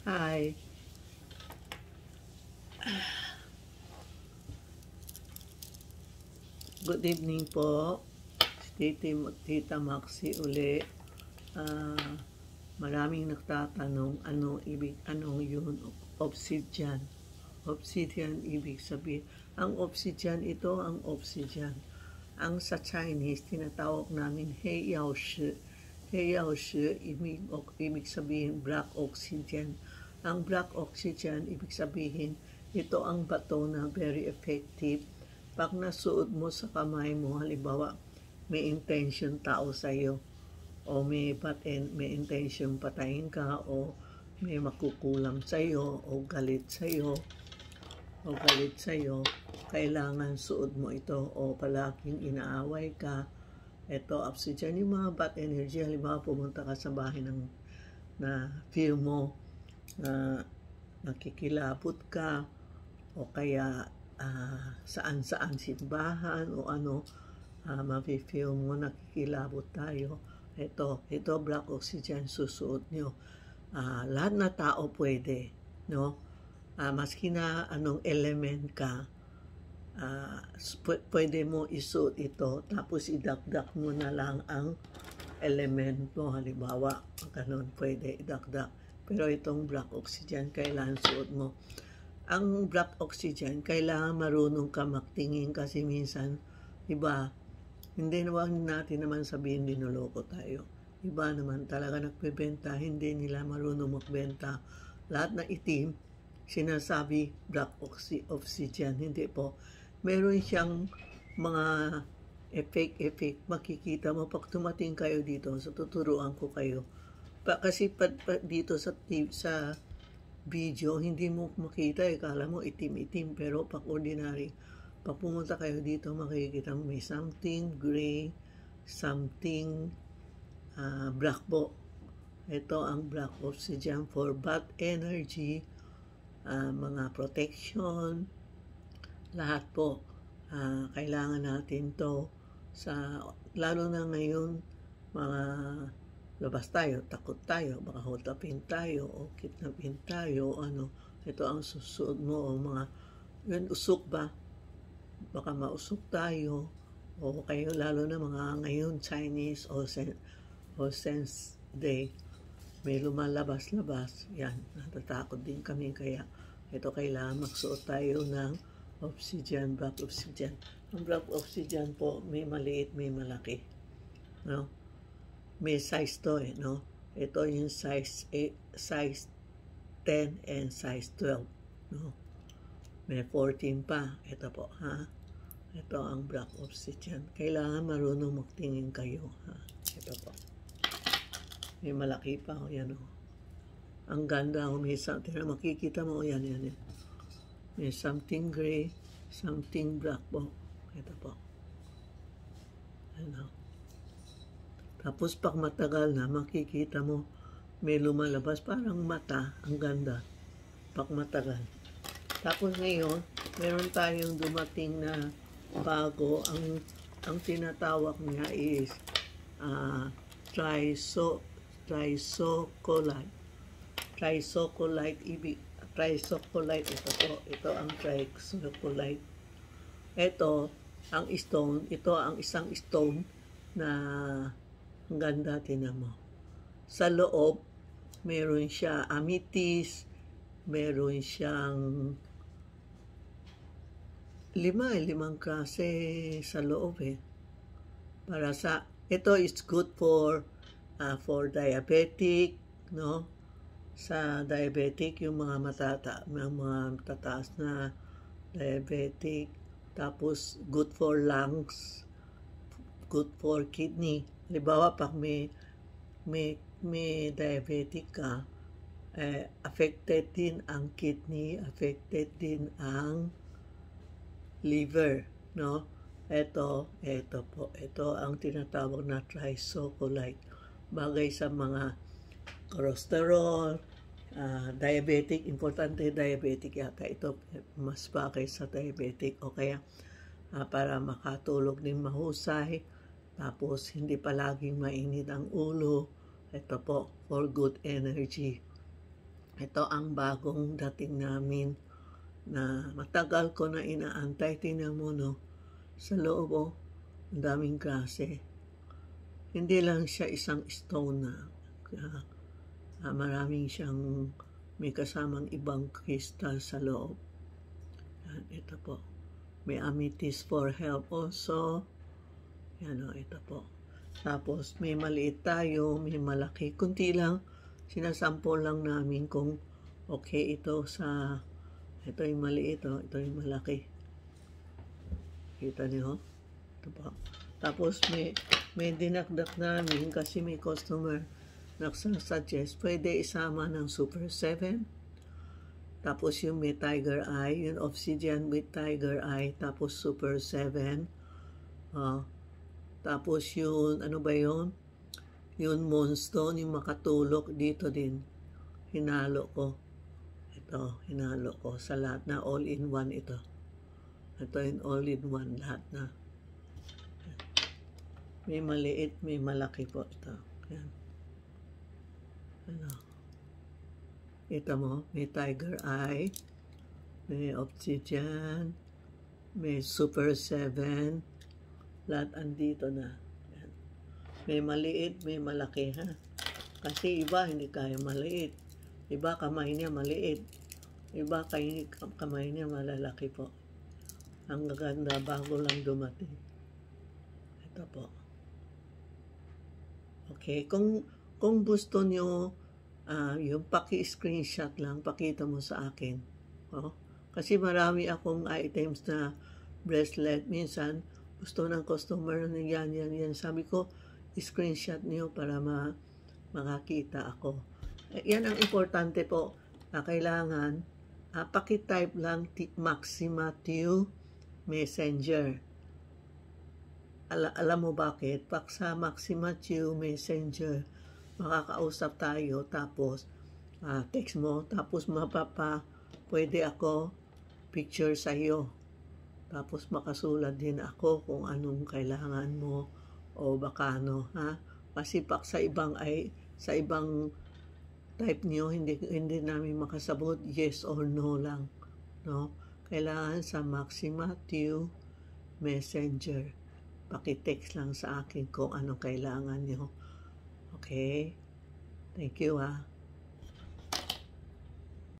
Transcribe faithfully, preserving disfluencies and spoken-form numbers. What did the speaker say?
Hi. Good evening po. Titi, Tita Maxi uli. Uh, maraming nagtatanong anong ibig, anong yun, obsidian. Obsidian ibig sabihin. Ang obsidian ito, ang obsidian. Ang sa Chinese, tinatawag namin Hei Yao Shi. Hei Yao Shi, ibig, ibig sabihin black obsidian. Ang black obsidian, ibig sabihin, ito ang bato na very effective. Pag nasuot mo sa kamay mo, halimbawa, may intention tao sa iyo, o may, paten, may intention patayin ka, o may makukulam sa iyo, o galit sa iyo, o galit sa iyo, kailangan suot mo ito, o palaging inaaway ka. Ito, obsidian, yung mga bad energy, halimbawa, pumunta ka sa bahay ng, na feel mo, na nakikilabot ka, o kaya Uh, saan-saan simbahan o ano, uh, mafe-feel mo nakikilabot tayo. Ito, ito black oxygen susuot nyo. Uh, lahat na tao pwede, no? Uh, maski na anong element ka, uh, pwede mo isuot ito, tapos idakdak mo na lang ang element mo. Halimbawa, ganun, pwede idakdak. Pero itong black oxygen, kailangan suot mo. Ang black oxygen, kailangan marunong ka magtingin kasi minsan, iba, hindi naman natin naman sabihin dinuloko tayo. Iba naman talaga nagbebenta, hindi nila marunong magbenta. Lahat na itim, sinasabi black oxy oxygen, hindi po. Meron siyang mga effect-effect, makikita mo pag tumating kayo dito, so tuturuan ko kayo. Pa, kasi pa, pa, dito sa, sa video, hindi mo makita, eh, kala mo itim-itim, pero pag ordinary, pag pumunta kayo dito, makikita mo may something gray, something uh, black po. Ito ang black oxygen for bad energy, uh, mga protection, lahat po. Uh, kailangan natin to sa, lalo na ngayon, mga labas tayo, takot tayo, baka hotapin tayo, o kidnapin tayo, o ano, ito ang susunod mo, o mga, yun, usok ba? Baka mausok tayo, o kayo, lalo na mga ngayon, Chinese, o, sen, o Sense Day, may lumalabas-labas, yan, natatakot din kami, kaya, ito kailangan magsuot tayo ng obsidian, black obsidian. Ang black obsidian po, may maliit, may malaki, no? May size to eh, no? Ito yung size eight, size ten and size twelve, no? May fourteen pa. Ito po, ha? Ito ang black obsidian. Kailangan marunong magtingin kayo, ha? Ito po. May malaki pa, o yan, o. Ang ganda, o may something, makikita mo, o yan, yan, yan. May something gray, something black po. Ito po. Ano? Tapos pag matagal na, makikita mo may lumalabas parang mata, ang ganda pag matagal. Tapos ngayon, meron tayong dumating na bago, ang ang tinatawag niya is uh, triso, chrysocollite. Chrysocollite, ibig, chrysocollite, ito po, ito ang chrysocollite. Ito, ang stone, ito ang isang stone na ang ganda, tinan mo. Sa loob, meron siya amethyst, meron siyang lima, limang klase sa loob eh. Para sa, ito is good for uh, for diabetic, no? Sa diabetic, yung mga matata, yung mga tataas na diabetic, tapos good for lungs, good for kidney. Halimbawa, pag may, may, may diabetic ka, eh, affected din ang kidney, affected din ang liver, no? Ito, ito po, ito ang tinatawag na chrysocollite. Bagay sa mga cholesterol, uh, diabetic, importante diabetic yata. Ito, mas bagay sa diabetic, o kaya uh, para makatulog din mahusay. Tapos, hindi palaging mainit ang ulo. Ito po, for good energy. Ito ang bagong dating namin na matagal ko na inaantay. Tingnan mo, no? Sa loob, oh, ang daming klase. Hindi lang siya isang stone na. Uh, uh, maraming siyang may kasamang ibang crystal sa loob. Yan, ito po. May amethyst for help also. Yan, oh, ito po. Tapos may maliit tayo, may malaki. Kunti lang, sinasample lang namin kung okay ito sa, ito yung maliit, oh, ito yung malaki. Kita niyo? Ito po. Tapos may, may dinakdak namin kasi may customer nagsasuggest, pwede isama ng Super seven. Tapos yung may Tiger Eye, yung Obsidian with Tiger Eye, tapos Super seven. Uh, tapos yung, ano ba yun? Yung Moonstone, yung makatulok dito din. Hinalo ko. Ito, hinalo ko sa lahat na all-in-one ito. Ito yung all-in-one lahat na. May maliit, may malaki po ito. Yan. Ano? Ito mo, may Tiger Eye, may Obsidian, may Super seven, lahat andito na. Yan. May maliit, may malaki, ha? Kasi iba hindi kaya maliit. Iba kamay niya maliit. Iba kay, kamay niya malalaki po. Ang ganda, bago lang dumating. Ito po. Okay, kung kung gusto niyo uh, yung paki-screenshot lang, pakita mo sa akin. Oh, kasi marami akong items na bracelet. Minsan, gusto ng customer na yan, yan, yan. Sabi ko, screenshot niyo para ma makakita ako. Eh, yan ang importante po. Uh, kailangan, uh, paki-type lang Maxima Tiu Messenger. Al alam mo bakit? Pag sa Maxima Tiu Messenger, makakausap tayo, tapos uh, text mo, tapos mapapa, pwede ako picture sa iyo. Tapos makasulat din ako kung anong kailangan mo o baka ano, ha? Kasi pag sa ibang ay sa ibang type niyo, hindi hindi namin makasabot yes or no lang, no? Kailangan sa Maxima Tiu Messenger. Paki-text lang sa akin kung ano kailangan niyo. Okay? Thank you, ah.